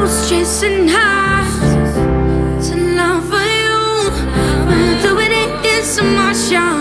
clouds chasing highs to love for you. We're doing it in slow motion.